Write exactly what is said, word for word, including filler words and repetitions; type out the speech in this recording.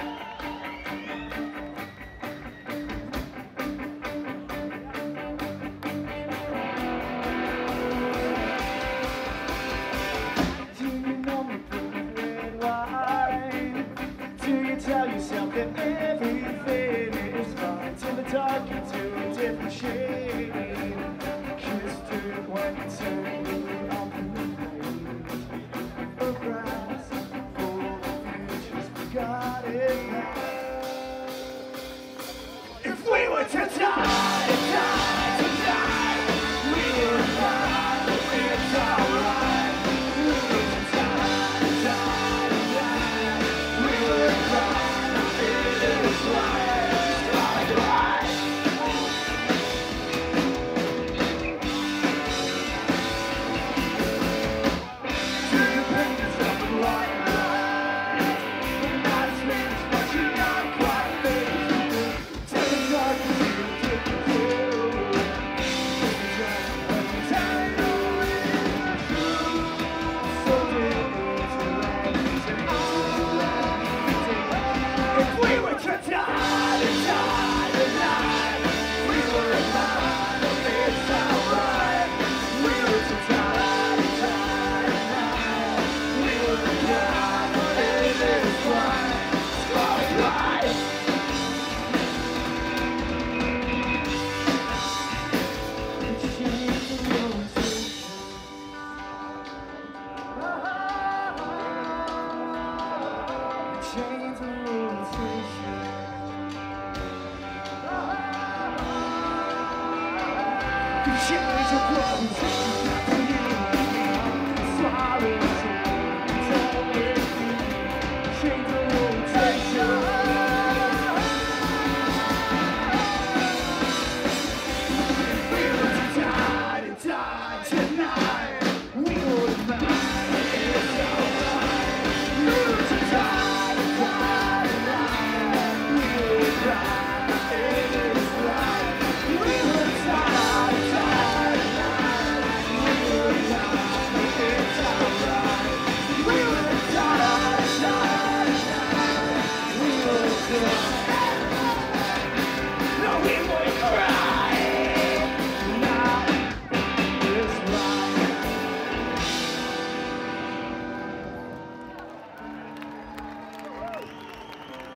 Tell yourself that everything is fine till the dark into a different shade. Kissed it when it turned on the night. A grass full of futures, we got it now. If we were to die, die tonight, we would find that it's alright. We were to die, die tonight, we would find. Change the rotation. Change the rotation. Swallow it. Change the rotation. We were to die to die tonight. We would find it's alright. We were to die. No, we were